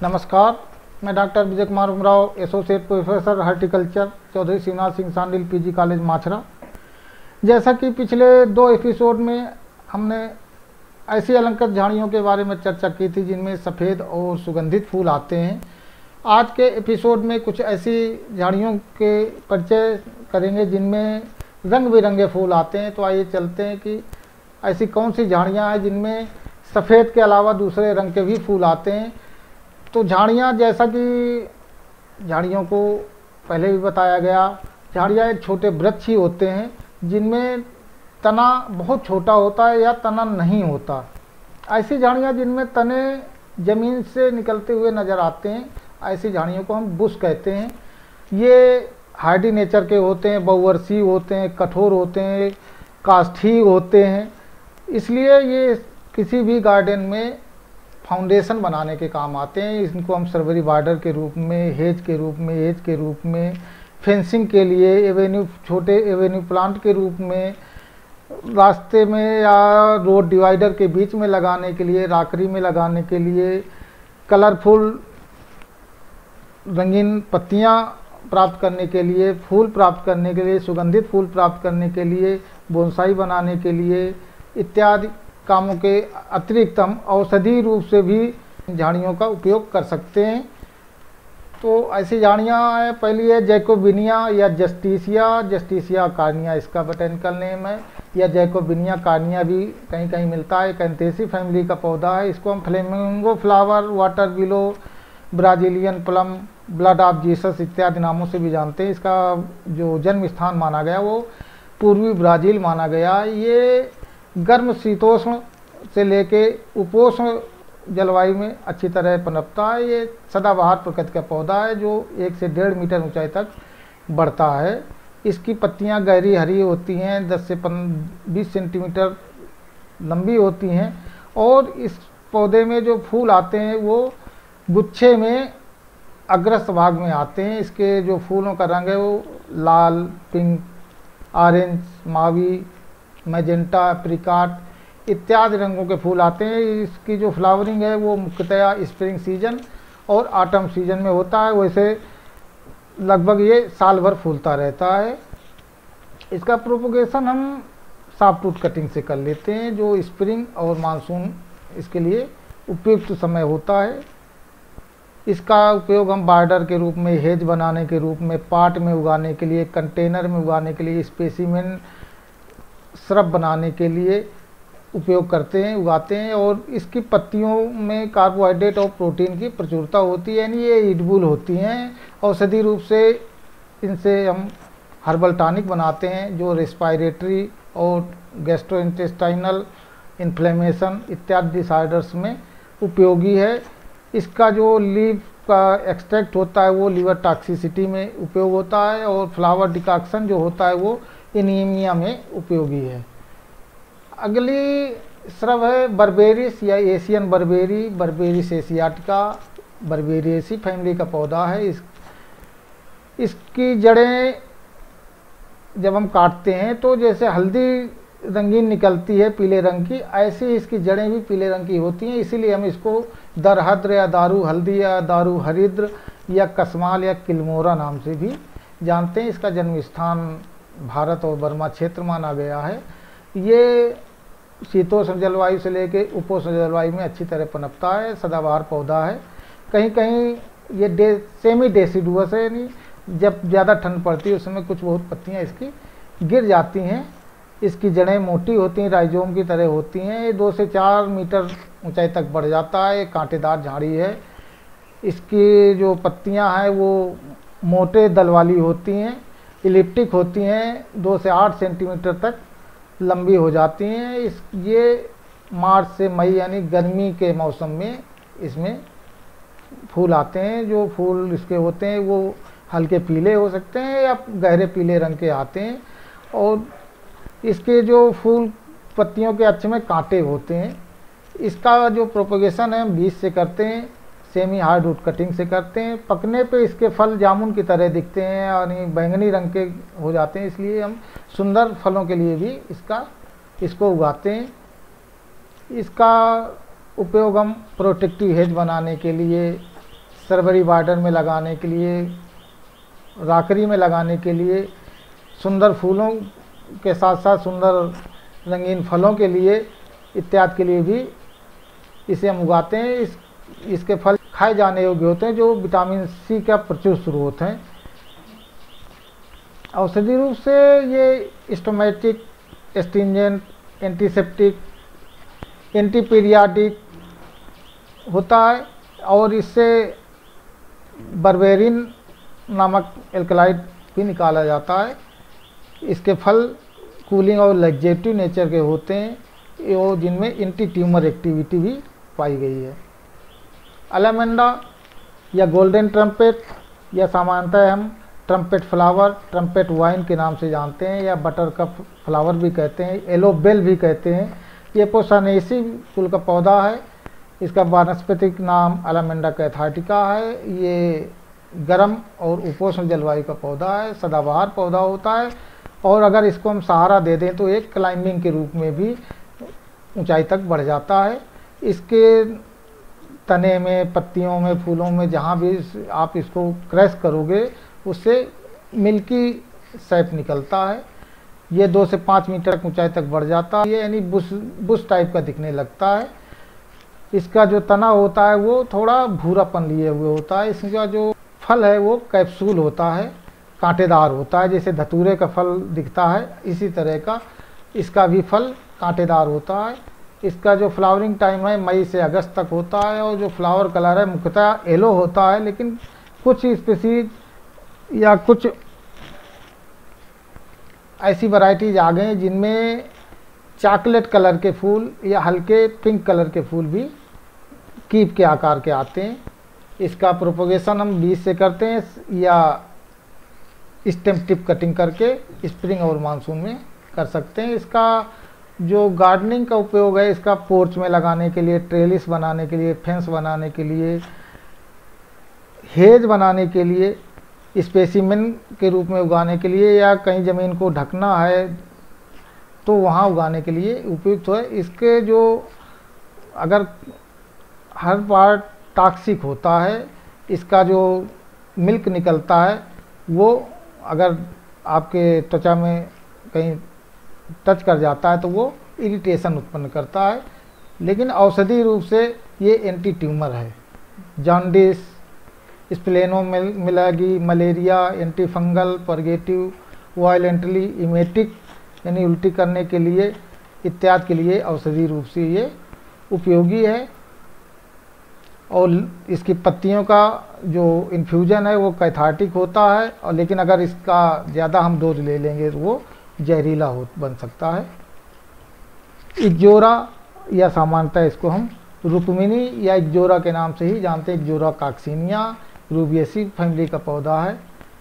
नमस्कार, मैं doctor Vijay Kumar Umrao, associate professor horticulture, Chaudhary Shivnath Singh Sandil, PG college Machhra. जैसा कि पिछले 2 एपिसोड में हमने ऐसी अलंकृत झाड़ियों के बारे में चर्चा की थी जिनमें सफ़ेद और सुगंधित फूल आते हैं। आज के एपिसोड में कुछ ऐसी झाड़ियों के परिचय करेंगे जिनमें रंग बिरंगे फूल आते हैं। तो आइए चलते हैं कि ऐसी कौन सी झाड़ियाँ हैं जिनमें सफ़ेद के अलावा दूसरे रंग के भी फूल आते हैं। तो झाड़ियाँ, जैसा कि झाड़ियों को पहले भी बताया गया, झाड़ियाँ एक छोटे वृक्ष ही होते हैं जिनमें तना बहुत छोटा होता है या तना नहीं होता। ऐसी झाड़ियाँ जिनमें तने ज़मीन से निकलते हुए नज़र आते हैं, ऐसी झाड़ियों को हम बुश कहते हैं। ये हार्डी नेचर के होते हैं, बहुवर्षीय होते हैं, कठोर होते हैं, काष्ठीय होते हैं। इसलिए ये किसी भी गार्डन में फाउंडेशन बनाने के काम आते हैं। इनको हम सर्वरी बॉर्डर के रूप में, हेज के रूप में, एज के रूप में, फेंसिंग के लिए, एवेन्यू, छोटे एवेन्यू प्लांट के रूप में, रास्ते में या रोड डिवाइडर के बीच में लगाने के लिए, राकरी में लगाने के लिए, कलरफुल रंगीन पत्तियां प्राप्त करने के लिए, फूल प्राप्त करने के लिए, सुगंधित फूल प्राप्त करने के लिए, बोनसाई बनाने के लिए, इत्यादि कामों के अतिरिक्त हम औषधि रूप से भी झाड़ियों का उपयोग कर सकते हैं। तो ऐसी झाड़ियाँ हैं, पहली है जैकोबिनिया या जस्टिसिया कार्निया, इसका बोटेनिकल नेम है, या जैकोबिनिया कार्निया भी कहीं कहीं मिलता है। कैंथेसी फैमिली का पौधा है। इसको हम flamingo flower, water willow, Brazilian plume, blood of Jesus इत्यादि नामों से भी जानते हैं। इसका जो जन्म स्थान माना गया वो पूर्वी ब्राज़ील माना गया। ये गर्म शीतोष्ण से लेके उपोष्ण जलवायु में अच्छी तरह पनपता है। ये सदाबहार प्रकृति का पौधा है जो 1 से 1.5 मीटर ऊंचाई तक बढ़ता है। इसकी पत्तियां गहरी हरी होती हैं, 10 से 20 सेंटीमीटर लंबी होती हैं, और इस पौधे में जो फूल आते हैं वो गुच्छे में अग्रस्त भाग में आते हैं। इसके जो फूलों का रंग है वो लाल, pink, orange, mauve, magenta, apricot इत्यादि रंगों के फूल आते हैं। इसकी जो फ्लावरिंग है वो मुख्यतया स्प्रिंग सीजन और ऑटम सीजन में होता है। वैसे लगभग ये साल भर फूलता रहता है। इसका प्रोपोगेशन हम सॉफ्टवुड कटिंग से कर लेते हैं, जो स्प्रिंग और मानसून इसके लिए उपयुक्त समय होता है। इसका उपयोग हम बॉर्डर के रूप में, हेज बनाने के रूप में, पाट में उगाने के लिए, कंटेनर में उगाने के लिए, स्पेसिमेन श्रब बनाने के लिए उपयोग करते हैं, उगाते हैं। और इसकी पत्तियों में कार्बोहाइड्रेट और प्रोटीन की प्रचुरता होती है, यानी ये ईटबुल होती हैं। औषधि रूप से इनसे हम हर्बल टॉनिक बनाते हैं जो रेस्पिरेटरी और गैस्ट्रोइंटेस्टाइनल इन्फ्लेमेशन इत्यादि डिसऑर्डर्स में उपयोगी है। इसका जो लीफ का एक्सट्रैक्ट होता है वो लीवर टॉक्सिसिटी में उपयोग होता है, और फ्लावर डिकॉक्शन जो होता है वो एनीमिया में उपयोगी है। अगली श्रब है बर्बेरिस या Asian barberry, Berberis asiatica, Berberidaceae family का पौधा है। इसकी जड़ें जब हम काटते हैं तो जैसे हल्दी रंगीन निकलती है पीले रंग की, ऐसी इसकी जड़ें भी पीले रंग की होती हैं। इसीलिए हम इसको दरहद्र या दारू हल्दी या दारू हरिद्र या कसमाल या किलमोरा नाम से भी जानते हैं। इसका जन्म स्थान भारत और बर्मा क्षेत्र माना गया है। ये शीतोष्ण जलवायु से लेकर उपोष्ण जलवायु में अच्छी तरह पनपता है। सदाबहार पौधा है। कहीं कहीं ये सेमी डेसिडुअस है, यानी जब ज़्यादा ठंड पड़ती है उस समय कुछ बहुत पत्तियां इसकी गिर जाती हैं। इसकी जड़ें मोटी होती हैं, राइजोम की तरह होती हैं। ये 2 से 4 मीटर ऊंचाई तक बढ़ जाता है। कांटेदार झाड़ी है। इसकी जो पत्तियां हैं वो मोटे दल वाली होती हैं, इलिप्टिक होती हैं, 2 से 8 सेंटीमीटर तक लंबी हो जाती हैं। ये मार्च से मई यानी गर्मी के मौसम में इसमें फूल आते हैं। जो फूल इसके होते हैं वो हल्के पीले हो सकते हैं या गहरे पीले रंग के आते हैं, और इसके जो फूल पत्तियों के अक्ष में कांटे होते हैं। इसका जो प्रोपगेशन है हम बीज से करते हैं, सेमी हार्डवुड कटिंग से करते हैं। पकने पे इसके फल जामुन की तरह दिखते हैं और बैंगनी रंग के हो जाते हैं, इसलिए हम सुंदर फलों के लिए भी इसको उगाते हैं। इसका उपयोग हम प्रोटेक्टिव हेज बनाने के लिए, सर्वरी बॉर्डर में लगाने के लिए, राकरी में लगाने के लिए, सुंदर फूलों के साथ साथ सुंदर रंगीन फलों के लिए इत्यादि के लिए भी इसे हम उगाते हैं। इसके फल खाए जाने योग्य होते हैं, जो विटामिन सी का प्रचुर स्रोत हैं। औषधि रूप से ये स्टोमेटिक, एस्ट्रिंजेंट, एंटीसेप्टिक, एंटीपीरियाडिक होता है और इससे बर्बेरिन नामक एल्कलाइड भी निकाला जाता है। इसके फल कूलिंग और लैक्सेटिव नेचर के होते हैं और जिनमें एंटी ट्यूमर एक्टिविटी भी पाई गई है। अलामेंडा या गोल्डन ट्रम्पेट या सामान्यतः हम ट्रम्पेट फ्लावर, ट्रम्पेट वाइन के नाम से जानते हैं या बटर कप फ्लावर भी कहते हैं, येलो बेल भी कहते हैं। ये पोसानेसी कुल का पौधा है। इसका वानस्पतिक नाम अलामेंडा कैथार्टिका है। ये गर्म और उपोष्ण जलवायु का पौधा है, सदाबहार पौधा होता है और अगर इसको हम सहारा दे दें तो एक क्लाइंबिंग के रूप में भी ऊंचाई तक बढ़ जाता है। इसके तने में, पत्तियों में, फूलों में जहाँ भी आप इसको क्रैश करोगे उससे मिल्की सैप निकलता है। ये 2 से 5 मीटर ऊंचाई तक बढ़ जाता है। ये यानी बुश टाइप का दिखने लगता है। इसका जो तना होता है वो थोड़ा भूरापन लिए हुए होता है। इसका जो फल है वो कैप्सूल होता है, कांटेदार होता है। जैसे धतूरे का फल दिखता है इसी तरह का इसका भी फल कांटेदार होता है। इसका जो फ्लावरिंग टाइम है मई से अगस्त तक होता है और जो फ्लावर कलर है मुख्यतः येलो होता है, लेकिन कुछ स्पीसीज या कुछ ऐसी वैरायटीज आ गए जिनमें चॉकलेट कलर के फूल या हल्के पिंक कलर के फूल भी कीप के आकार के आते हैं। इसका प्रोपगेशन हम बीज से करते हैं या स्टेम टिप कटिंग करके स्प्रिंग और मानसून में कर सकते हैं। इसका जो गार्डनिंग का उपयोग है, इसका पोर्च में लगाने के लिए, ट्रेलिस बनाने के लिए, फेंस बनाने के लिए, हेज बनाने के लिए, स्पेसिमेन के रूप में उगाने के लिए या कहीं ज़मीन को ढकना है तो वहाँ उगाने के लिए उपयुक्त है। इसके जो अगर हर बार टॉक्सिक होता है, इसका जो मिल्क निकलता है वो अगर आपके त्वचा में कहीं टच कर जाता है तो वो इरिटेशन उत्पन्न करता है। लेकिन औषधि रूप से ये एंटी ट्यूमर है। Jaundice, splenomegaly, malaria, anti fungal, purgative, violently emetic यानी उल्टी करने के लिए इत्यादि के लिए औषधि रूप से ये उपयोगी है। और इसकी पत्तियों का जो इन्फ्यूजन है वो कैथार्टिक होता है और लेकिन अगर इसका ज़्यादा हम डोज ले लेंगे तो वो जहरीला बन सकता है। इक्जोरा या सामान्यतः इसको हम रुक्मिनी या इक्जोरा के नाम से ही जानते हैं। इक्जोरा कॉक्सिनिया रूबिएसी फैमिली का पौधा है।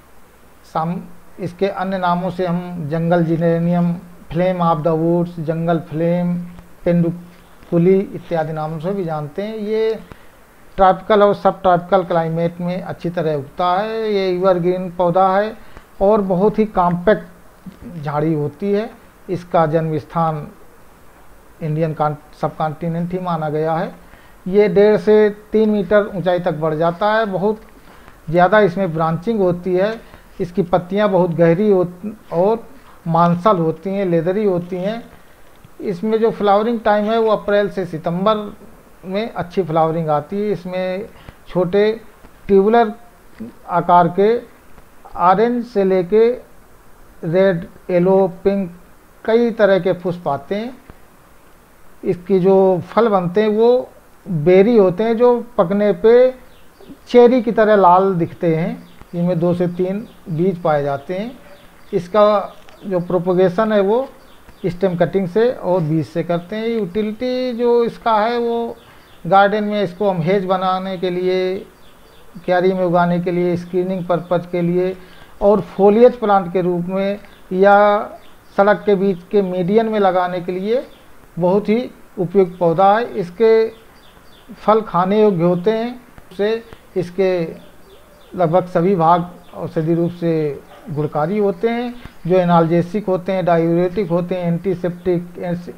इसके अन्य नामों से हम jungle geranium, flame of the woods, jungle flame, पेंडुकुली इत्यादि नामों से भी जानते हैं। ये ट्रॉपिकल और सब ट्रॉपिकल क्लाइमेट में अच्छी तरह उगता है। ये एवरग्रीन पौधा है और बहुत ही कॉम्पैक्ट झाड़ी होती है। इसका जन्म स्थान इंडियन सब कॉन्टिनेंट ही माना गया है। ये 1.5 से 3 मीटर ऊंचाई तक बढ़ जाता है। बहुत ज़्यादा इसमें ब्रांचिंग होती है। इसकी पत्तियां बहुत गहरी और मांसल होती हैं, लेदरी होती हैं। इसमें जो फ्लावरिंग टाइम है वो अप्रैल से सितंबर में अच्छी फ्लावरिंग आती है। इसमें छोटे ट्यूबुलर आकार के ऑरेंज से लेके रेड, येलो, पिंक कई तरह के पुष्प आते हैं। इसकी जो फल बनते हैं वो बेरी होते हैं जो पकने पे चेरी की तरह लाल दिखते हैं। इनमें 2 से 3 बीज पाए जाते हैं। इसका जो प्रोपगेशन है वो स्टेम कटिंग से और बीज से करते हैं। यूटिलिटी जो इसका है वो गार्डन में इसको हम हेज बनाने के लिए, क्यारी में उगाने के लिए, स्क्रीनिंग पर्पज के लिए और फोलिएज प्लांट के रूप में या सड़क के बीच के मीडियन में लगाने के लिए बहुत ही उपयुक्त पौधा है। इसके फल खाने योग्य होते हैं। से इसके लगभग सभी भाग औषधि रूप से गुणकारी होते हैं, जो एनाल्जेसिक होते हैं, डायूरेटिक होते हैं, antiseptic,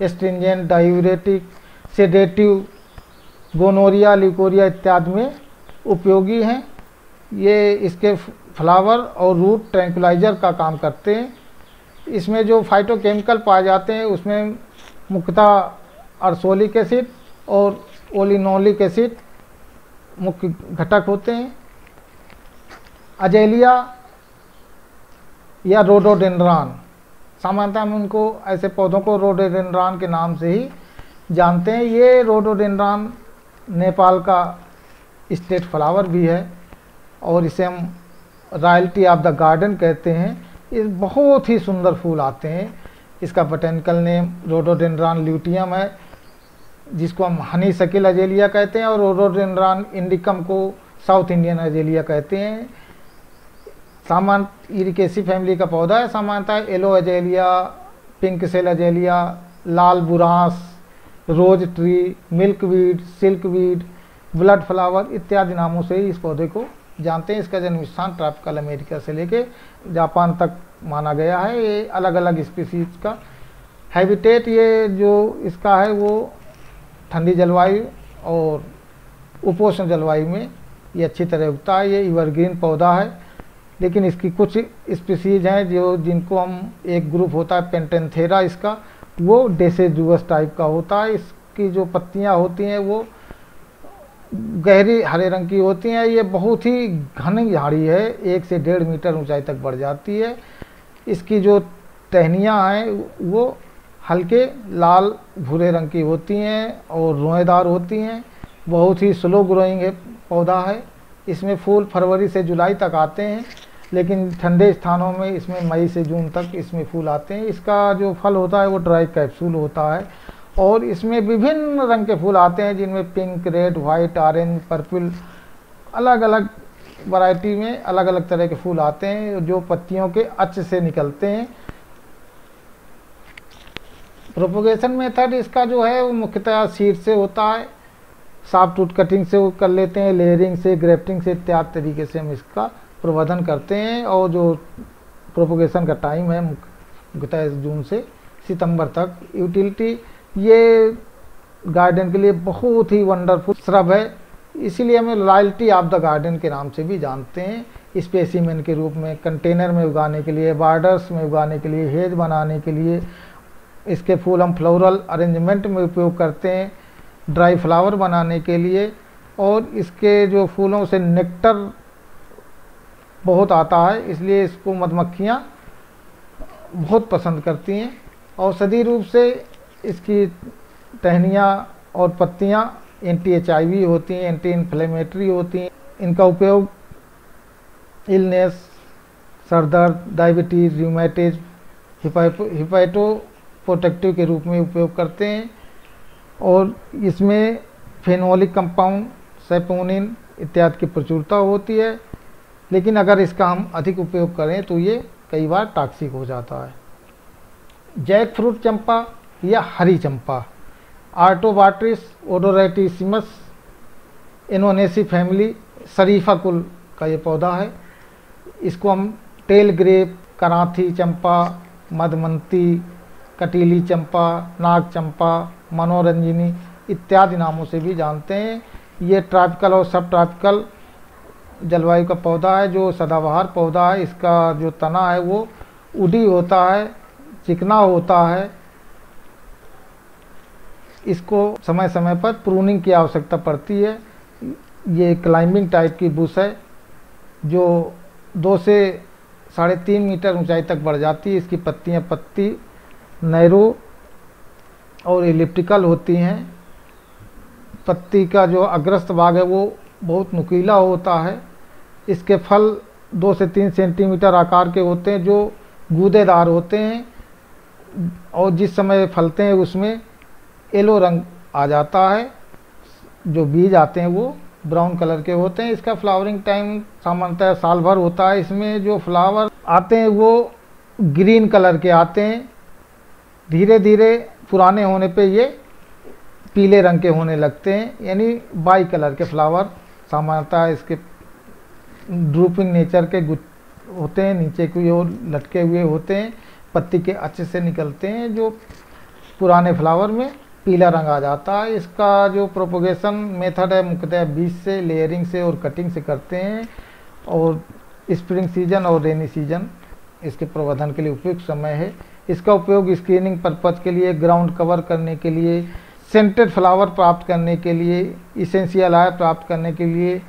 astringent, diuretic, sedative, gonorrhoea, leucorrhoea इत्यादि में उपयोगी हैं। ये इसके फ्लावर और रूट ट्रैंक्विलाइजर का काम करते हैं। इसमें जो फाइटोकेमिकल पाए जाते हैं उसमें मुख्यतः अर्सोलिक एसिड और ओलिनोलिक एसिड मुख्य घटक होते हैं। अजेलिया या रोडोडेंड्रॉन, सामान्यतः हम उनको ऐसे पौधों को रोडोडेंड्रॉन के नाम से ही जानते हैं। ये रोडोडेंड्रॉन नेपाल का स्टेट फ्लावर भी है और इसे हम रॉयल्टी ऑफ द गार्डन कहते हैं। ये बहुत ही सुंदर फूल आते हैं। इसका बोटेनिकल नेम रोडोडेंड्रॉन ल्यूटियम है, जिसको हम हनी सकिल अजेलिया कहते हैं, और रोडोडेंड्रॉन इंडिकम को साउथ इंडियन अजेलिया कहते हैं। सामान्य इरिकेसी फैमिली का पौधा है। सामान्यतः yellow azalea, pink shell azalea, लाल बुरांस, rose tree, milkweed, silkweed, blood flower इत्यादि नामों से इस पौधे को जानते हैं। इसका जन्म स्थान ट्रॉपिकल अमेरिका से लेके जापान तक माना गया है। ये अलग अलग स्पीसीज का हैबिटेट ये जो इसका है वो ठंडी जलवायु और उपोष्ण जलवायु में ये अच्छी तरह उगता है। ये एवरग्रीन पौधा है, लेकिन इसकी कुछ स्पीसीज हैं जो जिनको हम एक ग्रुप होता है पेंटेंथेरा, इसका वो डेसिडुअस टाइप का होता है। इसकी जो पत्तियां होती हैं वो गहरी हरे रंग की होती हैं। ये बहुत ही घनी झाड़ी है, 1 से 1.5 मीटर ऊंचाई तक बढ़ जाती है। इसकी जो टहनियाँ हैं वो हल्के लाल भूरे रंग की होती हैं और रोएदार होती हैं। बहुत ही स्लो ग्रोइंग है पौधा है। इसमें फूल फरवरी से जुलाई तक आते हैं, लेकिन ठंडे स्थानों में इसमें मई से जून तक इसमें फूल आते हैं। इसका जो फल होता है वो ड्राई कैप्सूल होता है और इसमें विभिन्न रंग के फूल आते हैं, जिनमें pink, red, white, orange, purple, अलग अलग वैरायटी में अलग अलग तरह के फूल आते हैं जो पत्तियों के अक्ष से निकलते हैं। प्रोपोगेशन मेथड इसका जो है वो मुख्यतः सीड से होता है। सॉफ्ट रूट कटिंग से वो कर लेते हैं, लेयरिंग से, ग्रेफ्टिंग से इत्यादि तरीके से हम इसका प्रवर्धन करते हैं। और जो प्रोपोगेशन का टाइम है मुख्यतः जून से सितंबर तक। यूटिलिटी, ये गार्डन के लिए बहुत ही वंडरफुल श्रब है, इसीलिए हमें रॉयल्टी ऑफ द गार्डन के नाम से भी जानते हैं। स्पेसिमेन के रूप में, कंटेनर में उगाने के लिए, बॉर्डर्स में उगाने के लिए, हेज बनाने के लिए इसके फूल हम फ्लोरल अरेंजमेंट में उपयोग करते हैं, ड्राई फ्लावर बनाने के लिए। और इसके जो फूलों से नेक्टर बहुत आता है, इसलिए इसको मधुमक्खियाँ बहुत पसंद करती हैं। औषधि रूप से इसकी टहनियाँ और पत्तियाँ एंटी HIV होती हैं, एंटी इन्फ्लेमेटरी होती हैं। इनका उपयोग इलनेस, सर दर्द, डायबिटीज़, रूमेटिज़, हिपैटो प्रोटेक्टिव के रूप में उपयोग करते हैं। और इसमें फेनोलिक कंपाउंड, सैपोनिन इत्यादि की प्रचुरता होती है, लेकिन अगर इसका हम अधिक उपयोग करें तो ये कई बार टॉक्सिक हो जाता है। जैक फ्रूट चंपा या हरी चंपा, आर्टोबाट्रिस ओडोरेटिसिमस इनोनेसी फैमिली, शरीफा कुल का ये पौधा है। इसको हम टेल ग्रेप, कराथी चंपा, मधमंती, कटीली चंपा, नाग चंपा, मनोरंजिनी इत्यादि नामों से भी जानते हैं। ये ट्रॉपिकल और सब ट्रॉपिकल जलवायु का पौधा है जो सदाबहार पौधा है। इसका जो तना है वो उडी होता है, चिकना होता है। इसको समय समय पर प्रूनिंग की आवश्यकता पड़ती है। ये क्लाइंबिंग टाइप की बुश है जो 2 से 3.5 मीटर ऊंचाई तक बढ़ जाती है। इसकी पत्ती नैरो और एलिप्टिकल होती हैं। पत्ती का जो अग्रस्त भाग है वो बहुत नुकीला होता है। इसके फल 2 से 3 सेंटीमीटर आकार के होते हैं जो गूदेदार होते हैं, और जिस समय फलते हैं उसमें येलो रंग आ जाता है। जो बीज आते हैं वो ब्राउन कलर के होते हैं। इसका फ्लावरिंग टाइम सामान्यतः साल भर होता है। इसमें जो फ्लावर आते हैं वो ग्रीन कलर के आते हैं। धीरे धीरे पुराने होने पे ये पीले रंग के होने लगते हैं, यानी बाई कलर के फ्लावर सामान्यतः इसके ड्रूपिंग नेचर के होते हैं, नीचे की ओर लटके हुए होते हैं, पत्ती के अच्छे से निकलते हैं जो पुराने फ्लावर में पीला रंग आ जाता है। इसका जो प्रोपोगेशन मेथड है मुख्यतः बीज से, लेयरिंग से और कटिंग से करते हैं, और स्प्रिंग सीजन और रेनी सीजन इसके प्रवर्धन के लिए उपयुक्त समय है। इसका उपयोग स्क्रीनिंग पर्पज के लिए, ग्राउंड कवर करने के लिए, सेंटेड फ्लावर प्राप्त करने के लिए, इसेंशियल ऑयल प्राप्त करने के लिए,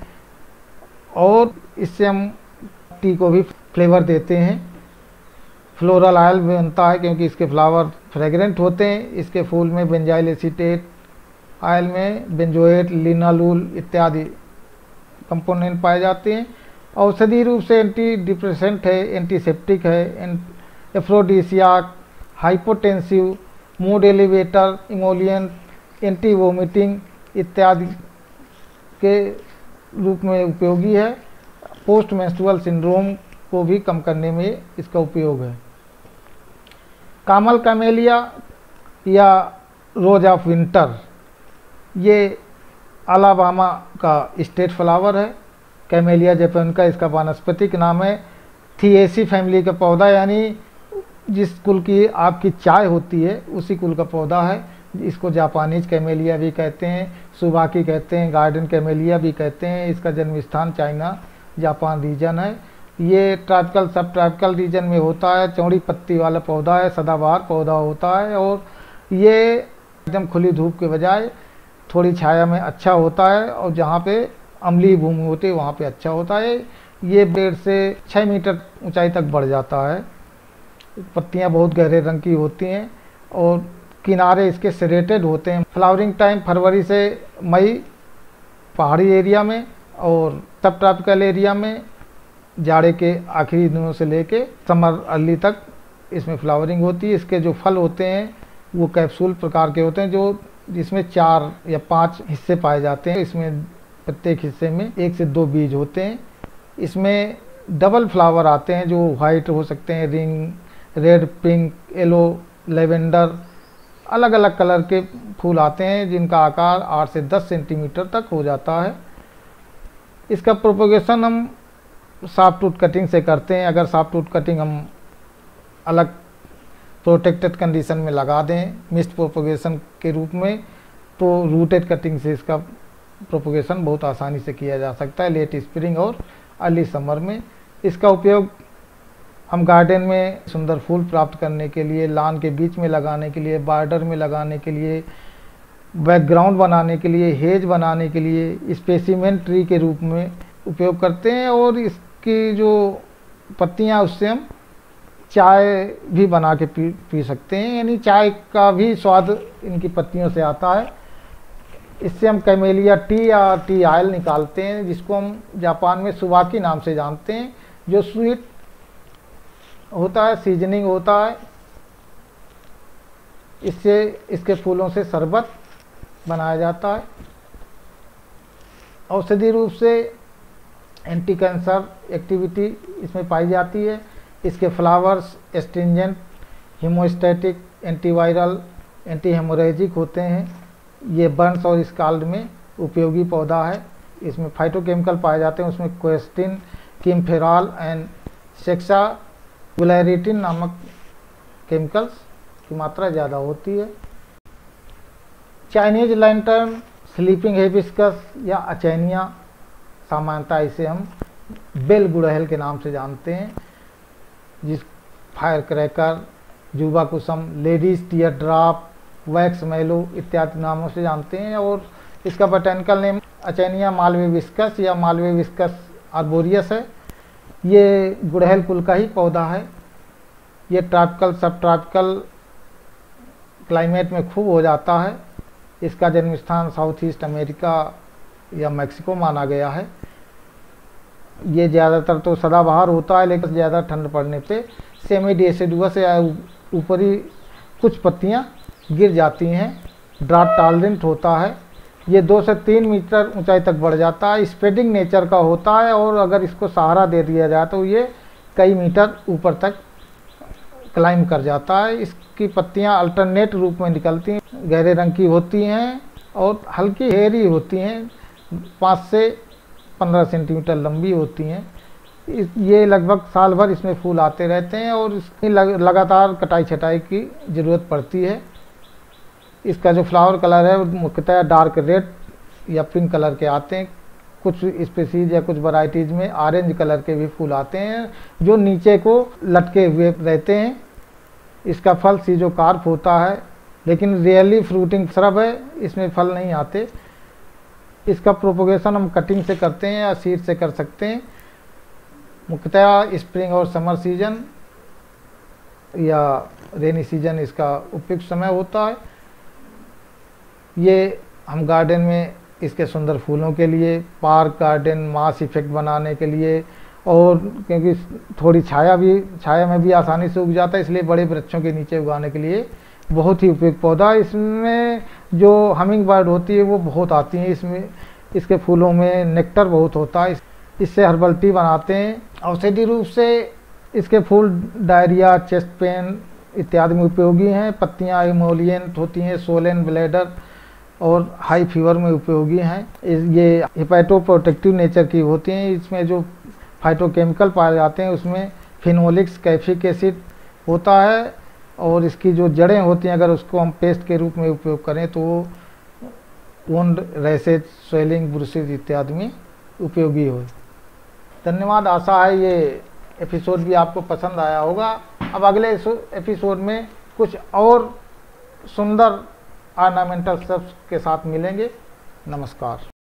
और इससे हम टी को भी फ्लेवर देते हैं। फ्लोरल ऑयल भी बनता है क्योंकि इसके फ्लावर फ्रेग्रेंट होते हैं। इसके फूल में बेंजाइल एसीटेट, ऑयल में बेंजोएट, लिनालूल इत्यादि कंपोनेंट पाए जाते हैं। औषधि रूप से एंटी डिप्रेसेंट है, एंटीसेप्टिक है, aphrodisiac, hypotensive, mood elevator, emollient, anti vomiting इत्यादि के रूप में उपयोगी है। पोस्ट मेंस्ट्रुअल सिंड्रोम को भी कम करने में इसका उपयोग है। कामल कैमेलिया या रोज ऑफ विंटर ये अलाबामा का स्टेट फ्लावर है। कैमेलिया जैपोनिका इसका वानस्पतिक नाम है। थिएसी फैमिली का पौधा, यानी जिस कुल की आपकी चाय होती है उसी कुल का पौधा है। इसको जापानीज कैमेलिया भी कहते हैं, सुबाकी कहते हैं, गार्डन कैमेलिया भी कहते हैं। इसका जन्म स्थान चाइना जापान रीजन है। ये ट्रॉपिकल सब ट्रॉपिकल रीजन में होता है। चौड़ी पत्ती वाला पौधा है, सदाबहार पौधा होता है, और ये एकदम खुली धूप के बजाय थोड़ी छाया में अच्छा होता है, और जहाँ पे अम्लीय भूमि होती है वहाँ पे अच्छा होता है। ये 1.5 से 6 मीटर ऊंचाई तक बढ़ जाता है। पत्तियाँ बहुत गहरे रंग की होती हैं और किनारे इसके सेरेटेड होते हैं। फ्लावरिंग टाइम फरवरी से मई पहाड़ी एरिया में, और सब ट्रॉपिकल एरिया में जाड़े के आखिरी दिनों से लेके समर अर्ली तक इसमें फ्लावरिंग होती है। इसके जो फल होते हैं वो कैप्सूल प्रकार के होते हैं, जो जिसमें 4 या 5 हिस्से पाए जाते हैं। इसमें प्रत्येक हिस्से में 1 से 2 बीज होते हैं। इसमें डबल फ्लावर आते हैं जो वाइट हो सकते हैं, रिंग, रेड, पिंक, येलो, लेवेंडर, अलग अलग कलर के फूल आते हैं जिनका आकार 8 से 10 सेंटीमीटर तक हो जाता है। इसका प्रोपोगेशन हम सॉफ्टवुड कटिंग से करते हैं। अगर सॉफ्टवुड कटिंग हम अलग प्रोटेक्टेड कंडीशन में लगा दें मिस्ट प्रोपोगेशन के रूप में, तो रूटेड कटिंग से इसका प्रोपोगेशन बहुत आसानी से किया जा सकता है लेट स्प्रिंग और अर्ली समर में। इसका उपयोग हम गार्डन में सुंदर फूल प्राप्त करने के लिए, लॉन के बीच में लगाने के लिए, बॉर्डर में लगाने के लिए, बैकग्राउंड बनाने के लिए, हेज बनाने के लिए, स्पेसिमेन ट्री के रूप में उपयोग करते हैं। और इसकी जो पत्तियां उससे हम चाय भी बना के पी सकते हैं, यानी चाय का भी स्वाद इनकी पत्तियों से आता है। इससे हम कैमेलिया टी या टी ऑयल निकालते हैं, जिसको हम जापान में सुबाकी नाम से जानते हैं, जो स्वीट होता है, सीजनिंग होता है। इससे इसके फूलों से शरबत बनाया जाता है। औषधि रूप से एंटी कैंसर एक्टिविटी इसमें पाई जाती है। इसके flowers astringent, hemostatic, antiviral, anti hemorrhagic होते हैं। ये बर्न्स और स्काल्ड में उपयोगी पौधा है। इसमें फाइटोकेमिकल पाए जाते हैं, उसमें क्वेस्टिन, किमफेरॉल एंड सेक्सागुलैरिटिन नामक केमिकल्स की मात्रा ज़्यादा होती है। चाइनीज लैंटर्न, स्लीपिंग हिबिस्कस या अचैनिया, सामान्यतः इसे हम बेल गुड़हल के नाम से जानते हैं, जिस फायर क्रैकर, जुबा कुसुम, ladies tear drop, wax mallow इत्यादि नामों से जानते हैं। और इसका botanical name Achania malvaviscus या मालवे विस्कस आर्बोरियस है। ये गुड़हल कुल का ही पौधा है। ये ट्रॉपिकल सब ट्रॉपिकल क्लाइमेट में खूब हो जाता है। इसका जन्म स्थान साउथ ईस्ट अमेरिका या मैक्सिको माना गया है। ये ज़्यादातर तो सदाबहार होता है, लेकिन ज़्यादा ठंड पड़ने पे सेमी डेसिडुअस या ऊपरी कुछ पत्तियां गिर जाती हैं। ड्राट टॉलरेंट होता है। ये 2 से 3 मीटर ऊंचाई तक बढ़ जाता है। स्प्रेडिंग नेचर का होता है, और अगर इसको सहारा दे दिया जाए तो ये कई मीटर ऊपर तक क्लाइम कर जाता है। इसकी पत्तियां अल्टरनेट रूप में निकलती हैं, गहरे रंग की होती हैं और हल्की हेयरी होती हैं, 5 से 15 सेंटीमीटर लंबी होती हैं। ये लगभग साल भर इसमें फूल आते रहते हैं और इसकी लगातार कटाई छटाई की ज़रूरत पड़ती है। इसका जो फ्लावर कलर है वो मुख्यतः डार्क रेड या पिंक कलर के आते हैं। कुछ स्पीसीज या कुछ वैरायटीज़ में ऑरेंज कलर के भी फूल आते हैं जो नीचे को लटके हुए रहते हैं। इसका फल सीजोकार्प होता है, लेकिन रियली फ्रूटिंग श्रब है, इसमें फल नहीं आते। इसका प्रोपोगेशन हम कटिंग से करते हैं या सीड से कर सकते हैं। मुख्यतः स्प्रिंग और समर सीजन या रेनी सीजन इसका उपयुक्त समय होता है। ये हम गार्डन में इसके सुंदर फूलों के लिए, पार्क गार्डन मास इफेक्ट बनाने के लिए, और क्योंकि थोड़ी छाया में भी आसानी से उग जाता है, इसलिए बड़े वृक्षों के नीचे उगाने के लिए बहुत ही उपयुक्त पौधा। इसमें जो हमिंग बर्ड होती है वो बहुत आती हैं। इसमें इसके फूलों में नेक्टर बहुत होता है, इससे हर्बल टी बनाते हैं। औषधि रूप से इसके फूल डायरिया, चेस्ट पेन इत्यादि में उपयोगी हैं। पत्तियां इमोलिएंट होती हैं, सोलेन, ब्लैडर और हाई फीवर में उपयोगी हैं। ये हिपैटोप्रोटेक्टिव नेचर की होती हैं। इसमें जो फाइटोकेमिकल पाए जाते हैं उसमें फिनोलिक्स, कैफिक एसिड होता है, और इसकी जो जड़ें होती हैं अगर उसको हम पेस्ट के रूप में उपयोग करें तो वुंड, रैशेज, स्वेलिंग, ब्रुसेज इत्यादि में उपयोगी हो। धन्यवाद। आशा है ये एपिसोड भी आपको पसंद आया होगा। अब अगले एपिसोड में कुछ और सुंदर ऑर्नामेंटल श्रब्स के साथ मिलेंगे। नमस्कार।